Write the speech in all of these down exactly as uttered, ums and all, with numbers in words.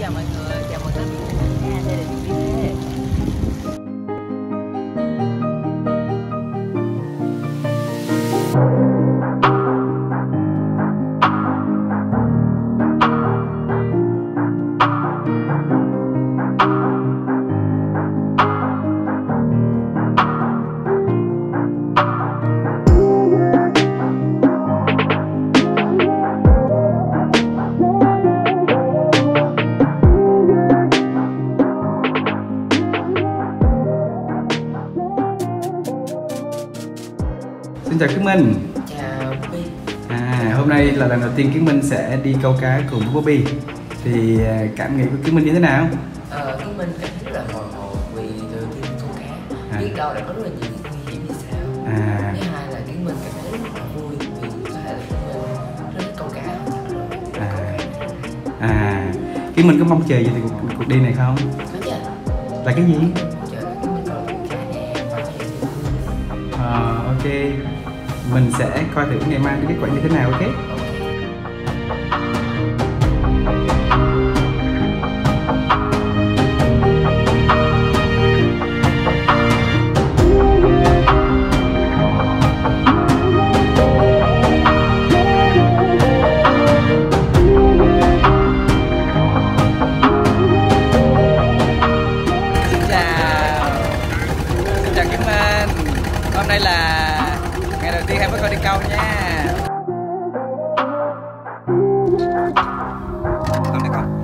chào mọi người, chào mừng đến với nha, đây là chị Thế. Xin chào Kiến Minh. Chào Bobby. À, hôm nay là lần đầu tiên Kiến Minh sẽ đi câu cá cùng với Bobby. Thì cảm nghĩ của Kiến Minh như thế nào? Ờ, Kiến Minh cảm thấy rất là hồi hộp vì từ tiên câu cá, à. biết đâu đã có rất là nhiều nguy hiểm như sao. À. Thứ hai là Kiến Minh cảm thấy rất là vui vì có thể là Kiến Minh rất thích câu cá. À, à, Kiến Minh có mong chờ gì từ cuộc, cuộc đi này không? Có chứ. Là cái gì? Mong chờ là Kiến Minh câu cá nè và có thể Ờ, ok. Mình sẽ coi thử ngày mai kết quả như thế nào, ok? Hôm nay là ngày đầu tiên hai bố con đi câu nha. Con đi con.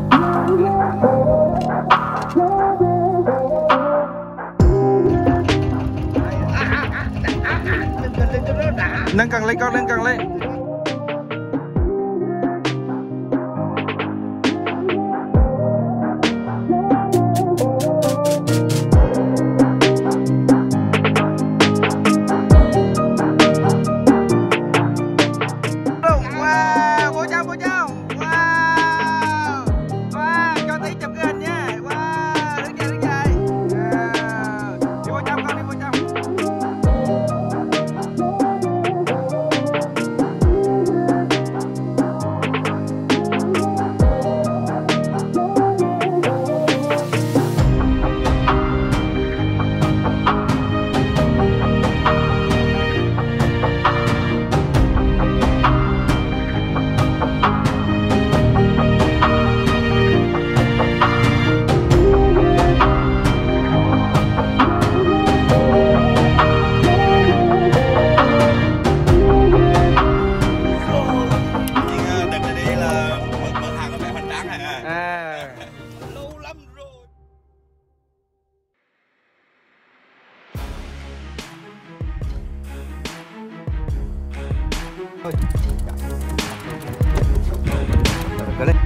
Nâng cần lên con, nâng cần lên. Thôi. Go lên.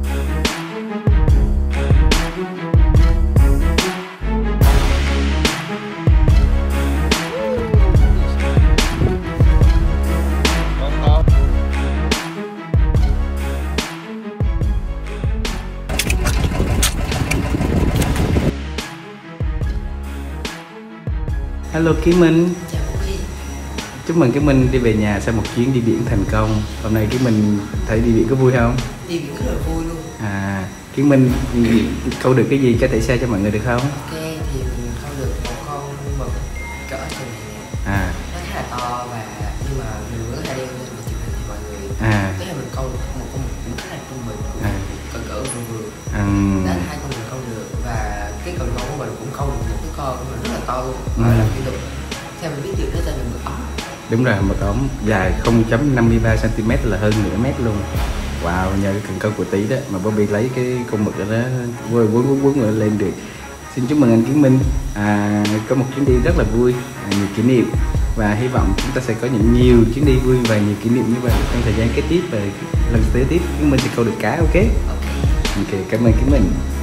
Hello Kiến Minh. Chúc mừng Kiến Minh đi về nhà sau một chuyến đi biển thành công. Hôm nay Kiến Minh thấy đi biển có vui không? Đi biển rất là vui luôn. À, Kiến Minh câu được cái gì có thể share cho mọi người được không? Ok, thì mình câu được một con mực cỡ như này nè. À. Nó khá là to và nhưng mà mình vẫn có thể đeo lên để chụp hình cho mọi người. À. Thế là mình câu được một con mực cũng khá là trung bình, à. cỡ cỡ vừa vừa. Ừ. Đó là hai con mình câu được và cái cần câu của mình cũng câu được một cái con mình rất là to luôn. Và ừ. làm kỷ lục. Theo mình biết được đó tên là mực ống. Đúng rồi, mực ống dài không phẩy năm mươi ba xăng-ti-mét là hơn nửa mét luôn. Wow, nhờ cái cần câu của Tí đó mà Bobby lấy cái con mực đó quấn quấn quấn quấn lên được. Xin chúc mừng anh Kiến Minh, à, có một chuyến đi rất là vui, à, nhiều kỷ niệm và hy vọng chúng ta sẽ có những nhiều chuyến đi vui và nhiều kỷ niệm như vậy trong thời gian kế tiếp và lần tới tiếp Kiến Minh sẽ câu được cá, ok? Ok, cảm ơn Kiến Minh.